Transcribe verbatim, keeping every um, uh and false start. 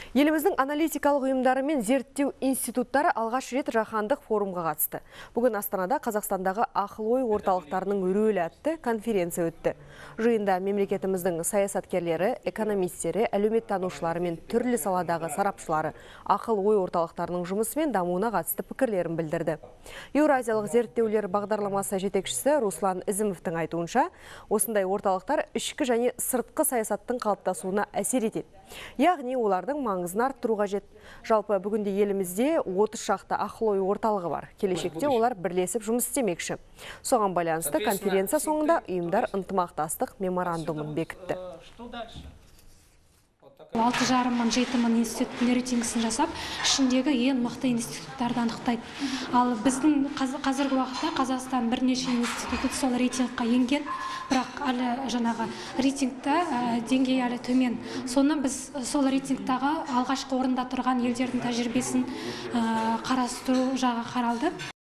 Еліміздің аналитикалық ұйымдары мен зерттеу институттары алғаш рет жаһандық форумға қатысты. Бүгін Астанада Қазақстандағы ақыл ой орталықтарының рөлі атты конференция өтті. Жиында мемлекетіміздің саясаткерлері, экономистері, әлеуметтанушылары мен түрлі саладағы сарапшылары ақыл ой орталықтарының жұмысы мен дамуына қатысты пікірлерін білдірді. Еуразиялық зерттеулер бағдарламасы жетекшісі Руслан Ізімовтің айтуынша, осындай орталықтар ішкі және сыртқы саясаттың қалыптасуына әсер етеді. Яғни олардың маңызын арттыру қажет. Жалпы бүгінде елімізде отыз шақты ақыл ой орталығы бар. Келешекте олар бірлесіп жұмыс істемекші. Соған байланысты конференция соңында ұйымдар ынтымақтастық меморандумын бекітті. алты жарым мың жеті мың институттың рейтингісін жасап, ішіндегі ең мықты институттарды анықтайды. Ал біздің қазіргі уақытта Қазақстан бірнеше институты сол рейтингқа енген, бірақ әлі жаңағы рейтингта деңгей әлі төмен. Соны біз сол рейтингтағы алғашқы орында тұрған елдердің тәжірибесін қарастыру жағы қаралды.